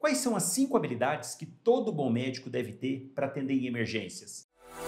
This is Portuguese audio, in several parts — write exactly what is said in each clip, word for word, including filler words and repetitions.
Quais são as cinco habilidades que todo bom médico deve ter para atender em emergências?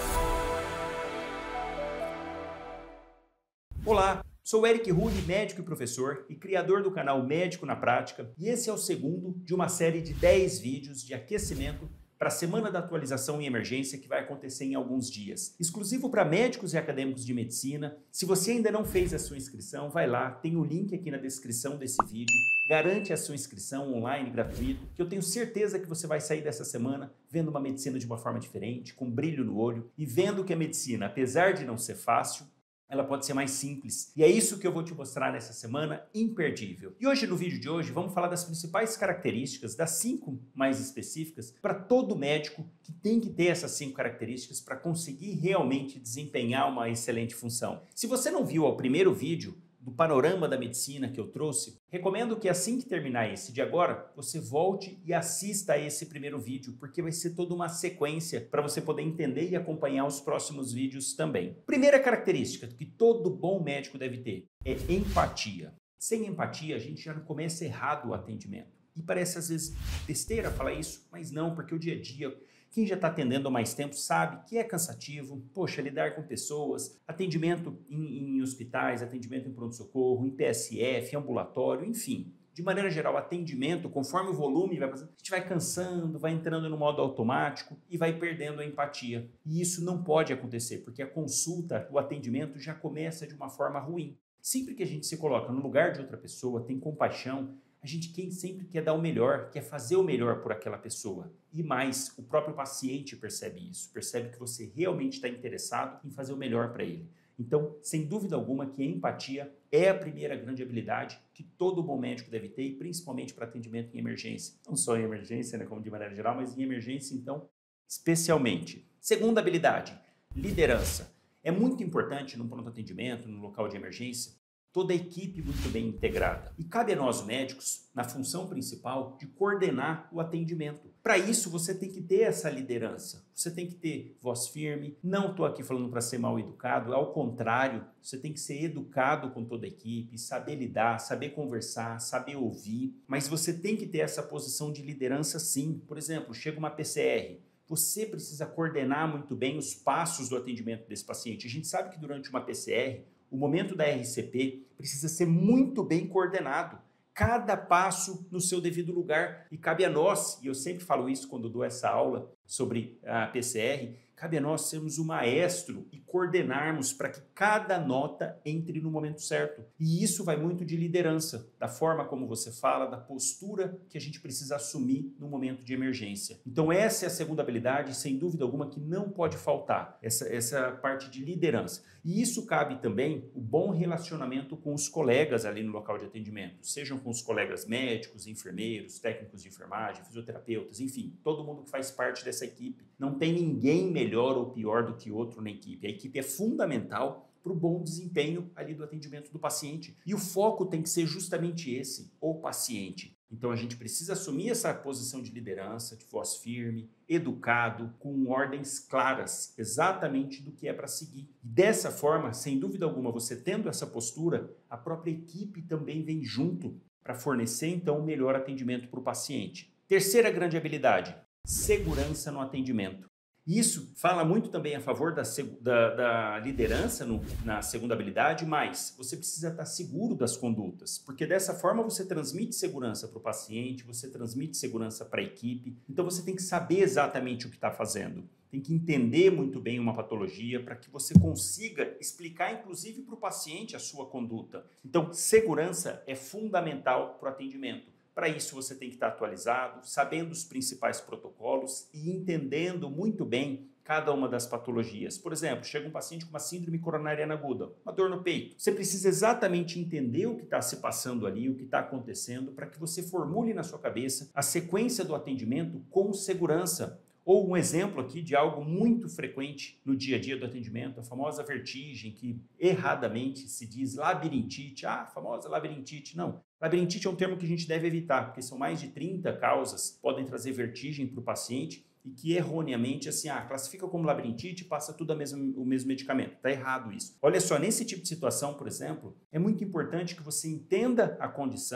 Olá, sou Eric Rulli, médico e professor e criador do canal Médico na Prática, e esse é o segundo de uma série de dez vídeos de aquecimento para a Semana da Atualização em Emergência que vai acontecer em alguns dias. Exclusivo para médicos e acadêmicos de medicina. Se você ainda não fez a sua inscrição, vai lá, tem o link aqui na descrição desse vídeo. Garante a sua inscrição online gratuito, que eu tenho certeza que você vai sair dessa semana vendo uma medicina de uma forma diferente, com brilho no olho e vendo que a medicina, apesar de não ser fácil, ela pode ser mais simples. E é isso que eu vou te mostrar nessa semana imperdível. E hoje, no vídeo de hoje, vamos falar das principais características, das cinco mais específicas, para todo médico que tem que ter essas cinco características para conseguir realmente desempenhar uma excelente função. Se você não viu o primeiro vídeo do panorama da medicina que eu trouxe, recomendo que assim que terminar esse de agora, você volte e assista a esse primeiro vídeo, porque vai ser toda uma sequência para você poder entender e acompanhar os próximos vídeos também. Primeira característica que todo bom médico deve ter é empatia. Sem empatia, a gente já não começa errado o atendimento. E parece às vezes besteira falar isso, mas não, porque o dia a dia, quem já está atendendo há mais tempo sabe que é cansativo, poxa, lidar com pessoas, atendimento em, em hospitais, atendimento em pronto-socorro, em P S F, ambulatório, enfim. De maneira geral, atendimento, conforme o volume vai passando, a gente vai cansando, vai entrando no modo automático e vai perdendo a empatia. E isso não pode acontecer, porque a consulta, o atendimento já começa de uma forma ruim. Sempre que a gente se coloca no lugar de outra pessoa, tem compaixão, a gente quem sempre quer dar o melhor, quer fazer o melhor por aquela pessoa. E mais, o próprio paciente percebe isso, percebe que você realmente está interessado em fazer o melhor para ele. Então, sem dúvida alguma que a empatia é a primeira grande habilidade que todo bom médico deve ter, e principalmente para atendimento em emergência. Não só em emergência, né, como de maneira geral, mas em emergência, então, especialmente. Segunda habilidade, liderança. É muito importante no pronto atendimento, no local de emergência, toda a equipe muito bem integrada. E cabe a nós médicos, na função principal, de coordenar o atendimento. Para isso, você tem que ter essa liderança. Você tem que ter voz firme. Não estou aqui falando para ser mal educado, ao contrário, você tem que ser educado com toda a equipe, saber lidar, saber conversar, saber ouvir. Mas você tem que ter essa posição de liderança sim. Por exemplo, chega uma P C R. Você precisa coordenar muito bem os passos do atendimento desse paciente. A gente sabe que durante uma P C R, o momento da R C P precisa ser muito bem coordenado, cada passo no seu devido lugar, e cabe a nós, e eu sempre falo isso quando dou essa aula sobre a P C R, cabe a nós sermos o maestro e coordenarmos para que cada nota entre no momento certo. E isso vai muito de liderança, da forma como você fala, da postura que a gente precisa assumir no momento de emergência. Então essa é a segunda habilidade, sem dúvida alguma, que não pode faltar, essa, essa parte de liderança. E isso cabe também o bom relacionamento com os colegas ali no local de atendimento, sejam com os colegas médicos, enfermeiros, técnicos de enfermagem, fisioterapeutas, enfim, todo mundo que faz parte dessa equipe. Não tem ninguém melhor ou pior do que outro na equipe. A equipe é fundamental para o bom desempenho ali do atendimento do paciente. E o foco tem que ser justamente esse, o paciente. Então a gente precisa assumir essa posição de liderança, de voz firme, educado, com ordens claras, exatamente do que é para seguir. E dessa forma, sem dúvida alguma, você tendo essa postura, a própria equipe também vem junto para fornecer então o melhor atendimento para o paciente. Terceira grande habilidade, segurança no atendimento. Isso fala muito também a favor da, da, da liderança no, na segunda habilidade, mas você precisa estar seguro das condutas, porque dessa forma você transmite segurança para o paciente, você transmite segurança para a equipe, então você tem que saber exatamente o que está fazendo. Tem que entender muito bem uma patologia para que você consiga explicar, inclusive, para o paciente a sua conduta. Então, segurança é fundamental para o atendimento. Para isso, você tem que estar atualizado, sabendo os principais protocolos e entendendo muito bem cada uma das patologias. Por exemplo, chega um paciente com uma síndrome coronariana aguda, uma dor no peito. Você precisa exatamente entender o que está se passando ali, o que está acontecendo, para que você formule na sua cabeça a sequência do atendimento com segurança. Ou um exemplo aqui de algo muito frequente no dia a dia do atendimento, a famosa vertigem, que erradamente se diz labirintite. Ah, a famosa labirintite. Não. Labirintite é um termo que a gente deve evitar, porque são mais de trinta causas que podem trazer vertigem para o paciente e que erroneamente, assim, ah, classifica como labirintite e passa tudo a mesmo, o mesmo medicamento. Está errado isso. Olha só, nesse tipo de situação, por exemplo, é muito importante que você entenda a condição,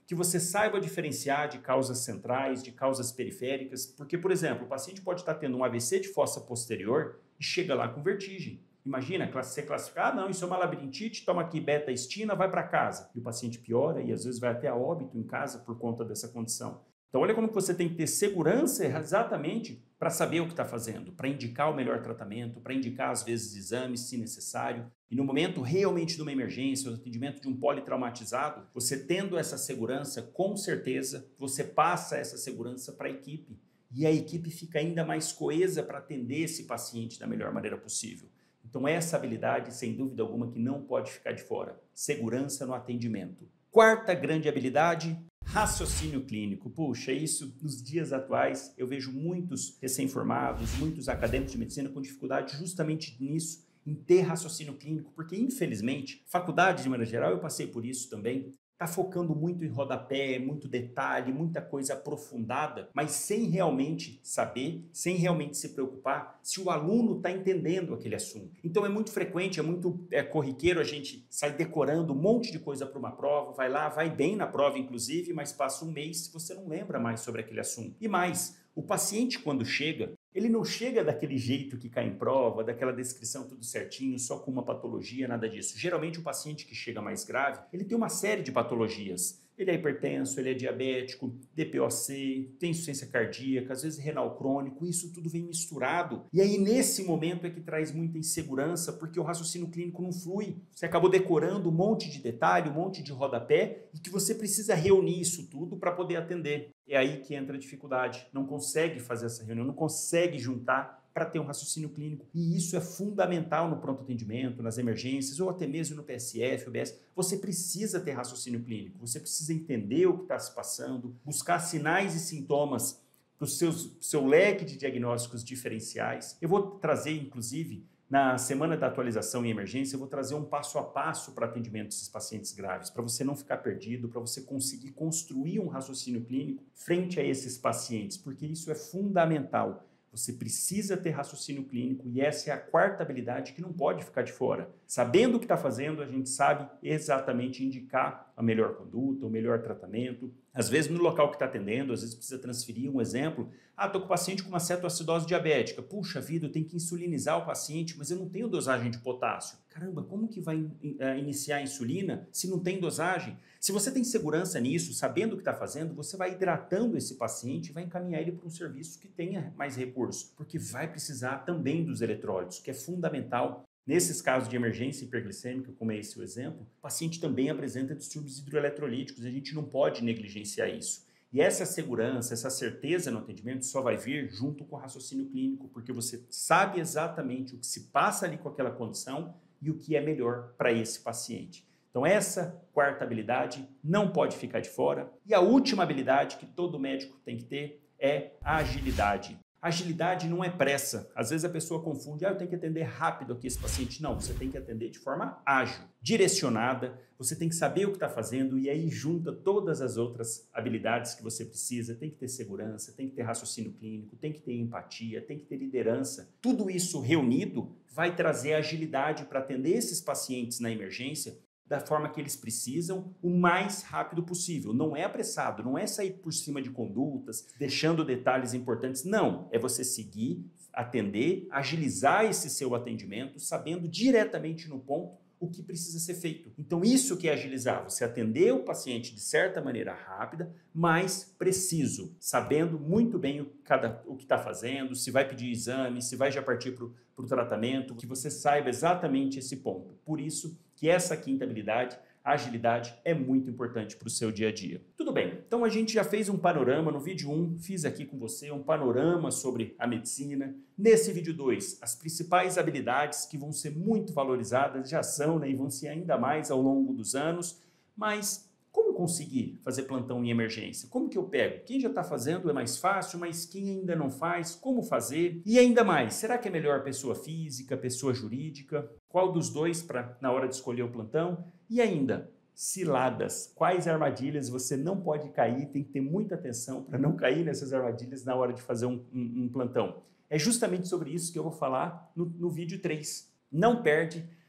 que você saiba diferenciar de causas centrais, de causas periféricas, porque, por exemplo, o paciente pode estar tendo um A V C de fossa posterior e chega lá com vertigem. Imagina, você classificar, ah, não, isso é uma labirintite, toma aqui beta-estina, vai para casa. E o paciente piora e às vezes vai até a óbito em casa por conta dessa condição. Então, olha como você tem que ter segurança exatamente para saber o que está fazendo, para indicar o melhor tratamento, para indicar, às vezes, exames, se necessário. E no momento realmente de uma emergência, o atendimento de um politraumatizado, você tendo essa segurança, com certeza, você passa essa segurança para a equipe. E a equipe fica ainda mais coesa para atender esse paciente da melhor maneira possível. Então, essa habilidade, sem dúvida alguma, que não pode ficar de fora. Segurança no atendimento. Quarta grande habilidade, raciocínio clínico. Puxa, isso nos dias atuais eu vejo muitos recém-formados, muitos acadêmicos de medicina com dificuldade justamente nisso, em ter raciocínio clínico, porque infelizmente, faculdade de maneira geral, eu passei por isso também, está focando muito em rodapé, muito detalhe, muita coisa aprofundada, mas sem realmente saber, sem realmente se preocupar se o aluno está entendendo aquele assunto. Então é muito frequente, é muito é, corriqueiro a gente sair decorando um monte de coisa para uma prova, vai lá, vai bem na prova inclusive, mas passa um mês e você não lembra mais sobre aquele assunto. E mais, o paciente quando chega, ele não chega daquele jeito que cai em prova, daquela descrição tudo certinho, só com uma patologia, nada disso. Geralmente o paciente que chega mais grave, ele tem uma série de patologias. Ele é hipertenso, ele é diabético, D P O C, tem insuficiência cardíaca, às vezes renal crônico, isso tudo vem misturado. E aí nesse momento é que traz muita insegurança, porque o raciocínio clínico não flui. Você acabou decorando um monte de detalhe, um monte de rodapé, e que você precisa reunir isso tudo para poder atender. É aí que entra a dificuldade. Não consegue fazer essa reunião, não consegue juntar para ter um raciocínio clínico. E isso é fundamental no pronto atendimento, nas emergências, ou até mesmo no P S F, U B S. Você precisa ter raciocínio clínico, você precisa entender o que está se passando, buscar sinais e sintomas para o seu leque de diagnósticos diferenciais. Eu vou trazer, inclusive, na semana da atualização em emergência, eu vou trazer um passo a passo para atendimento desses pacientes graves, para você não ficar perdido, para você conseguir construir um raciocínio clínico frente a esses pacientes, porque isso é fundamental. Você precisa ter raciocínio clínico e essa é a quarta habilidade que não pode ficar de fora. Sabendo o que está fazendo, a gente sabe exatamente indicar a melhor conduta, o melhor tratamento. Às vezes no local que está atendendo, às vezes precisa transferir um exemplo. Ah, estou com o paciente com uma cetoacidose diabética. Puxa vida, eu tenho que insulinizar o paciente, mas eu não tenho dosagem de potássio. Caramba, como que vai uh, iniciar a insulina se não tem dosagem? Se você tem segurança nisso, sabendo o que está fazendo, você vai hidratando esse paciente e vai encaminhar ele para um serviço que tenha mais recurso, porque vai precisar também dos eletrólitos, que é fundamental. Nesses casos de emergência hiperglicêmica, como é esse o exemplo, o paciente também apresenta distúrbios hidroeletrolíticos, a gente não pode negligenciar isso. E essa segurança, essa certeza no atendimento só vai vir junto com o raciocínio clínico, porque você sabe exatamente o que se passa ali com aquela condição e o que é melhor para esse paciente. Então essa quarta habilidade não pode ficar de fora. E a última habilidade que todo médico tem que ter é a agilidade. Agilidade não é pressa. Às vezes a pessoa confunde, ah, eu tenho que atender rápido aqui esse paciente. Não, você tem que atender de forma ágil, direcionada, você tem que saber o que está fazendo e aí junta todas as outras habilidades que você precisa. Tem que ter segurança, tem que ter raciocínio clínico, tem que ter empatia, tem que ter liderança. Tudo isso reunido vai trazer agilidade para atender esses pacientes na emergência da forma que eles precisam, o mais rápido possível. Não é apressado, não é sair por cima de condutas, deixando detalhes importantes. Não, é você seguir, atender, agilizar esse seu atendimento, sabendo diretamente no ponto o que precisa ser feito. Então, isso que é agilizar, você atender o paciente de certa maneira rápida, mas preciso, sabendo muito bem o, cada, o que está fazendo, se vai pedir exame, se vai já partir para o tratamento, que você saiba exatamente esse ponto. Por isso que essa quinta habilidade, a agilidade, é muito importante para o seu dia a dia. Tudo bem, então a gente já fez um panorama no vídeo um, fiz aqui com você um panorama sobre a medicina. Nesse vídeo dois, as principais habilidades que vão ser muito valorizadas, já são, né, e vão ser ainda mais ao longo dos anos, mas como conseguir fazer plantão em emergência? Como que eu pego? Quem já está fazendo é mais fácil, mas quem ainda não faz, como fazer? E ainda mais, será que é melhor pessoa física, pessoa jurídica? Qual dos dois para na hora de escolher o plantão? E ainda, ciladas. Quais armadilhas você não pode cair? Tem que ter muita atenção para não cair nessas armadilhas na hora de fazer um, um, um plantão. É justamente sobre isso que eu vou falar no, no vídeo três. Não perde.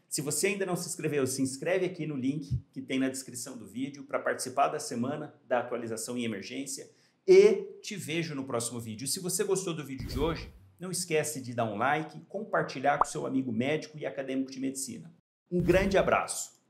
Se você ainda não se inscreveu, se inscreve aqui no link que tem na descrição do vídeo para participar da semana da atualização em emergência e te vejo no próximo vídeo. Se você gostou do vídeo de hoje, não esquece de dar um like, compartilhar com seu amigo médico e acadêmico de medicina. Um grande abraço!